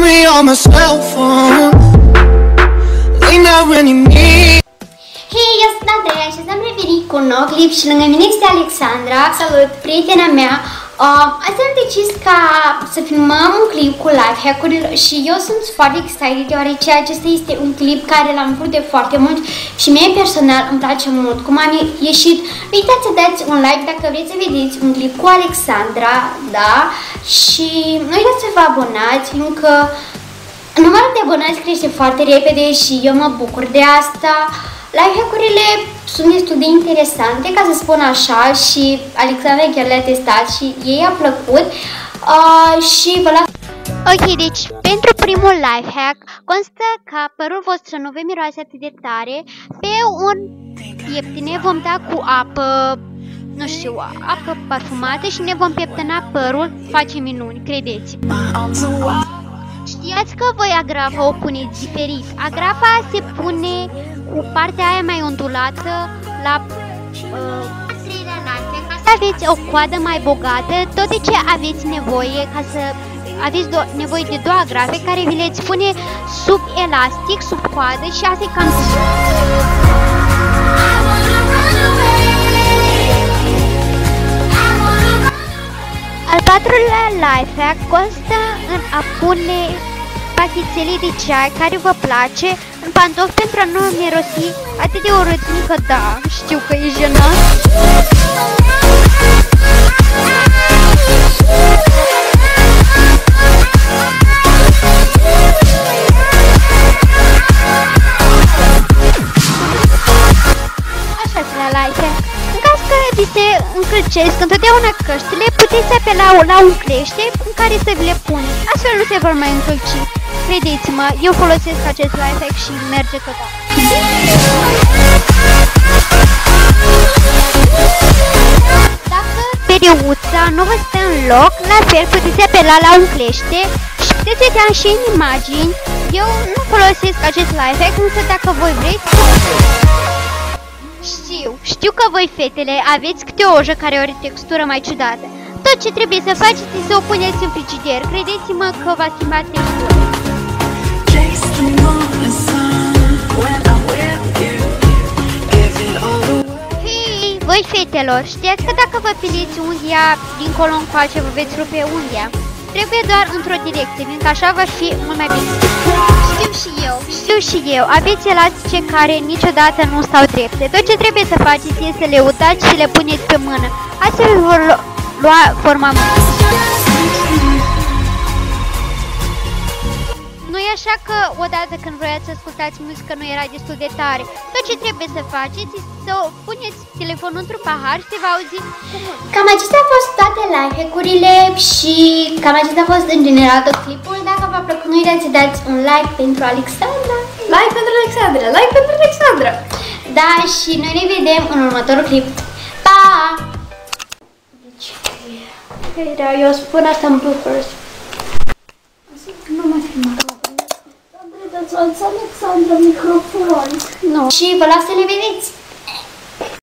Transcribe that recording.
me on my cell phone. They not really need. Hei, eu sunt Andreea și am revenit cu un nou clip și lângă mine este Alexandra. Salut, prietena mea. Azi am decis ca să filmăm un clip cu life hack-urile și eu sunt foarte excited deoarece acesta este un clip care l-am vrut de foarte mult și mie personal îmi place mult cum am ieșit. Nu uitați să dați un like dacă vreți să vedeți un clip cu Alexandra, da? Și nu uitați să vă abonați, fiindcă numărul de abonați crește foarte repede și eu mă bucur de asta. Life hack-urile sunt destul de interesante, ca să spun așa, și Alexandra chiar le-a testat și ei a plăcut și vă las. Ok, deci pentru primul life hack constă ca părul vostru să nu vă miroase atât de tare. Pe un pieptine vom da cu apă, nu știu, apă parfumată și ne vom pieptăna părul, face minuni, credeți-mă. Știați că voi agrafa o puneți diferit. Agrafa se pune cu partea aia mai ondulată la treilea lante, ca să aveți o coadă mai bogată, tot de ce aveți nevoie, ca să aveți nevoie de două agrafe care vi le pune sub elastic, sub coadă și asta e cam. Al patrulea life hack constă în a pune pachețele de ceai care vă place în pantofi pentru a nu mirosi atât de urât, că da, știu că e jenant. Așa la life hack. În caz că vi se încălcesc întotdeauna căștile, puteți apela la un clește în care să vi le puneți. Astfel nu se vor mai încălci. Credeți-mă, eu folosesc acest life hack și merge total. Dacă periuța nu vă stă în loc, la fel puteți apela la un clește și puteți vedea și în imagini. Eu nu folosesc acest life hack, însă dacă voi vreți... Știu că voi, fetele, aveți câte o ojă care are o textură mai ciudată. Tot ce trebuie să faceți este să o puneți în frigider. Credeți-mă că va schimba textura. Hei, voi, fetelor, știați că dacă vă piliți unghia dincolo încoace, vă veți rupe unghia? Trebuie doar într-o direcție, fiindcă așa va fi mult mai bine. Știu și eu, aveți elastice care niciodată nu stau drepte. Tot ce trebuie să faceți este să le udați și le puneți pe mână. Astfel vor lua forma mână. Nu e așa că odată când vroiați să ascultați muzică nu era destul de tare. Tot ce trebuie să faceți este să puneți telefonul într-un pahar și se va auzi cu muzică. Cam acestea au fost toate life hack-urile și cam acestea a fost în general tot clipul. Dacă v-a plăcut, nu uitați să dați un like pentru Alexandra. Like pentru Alexandra, like pentru Alexandra. Da, și noi ne vedem în următorul clip. Pa! Deci, eu spun asta în bloopers. Nu mă filma. Alexandra, microfon. Nu. Și vă las să le vedeți.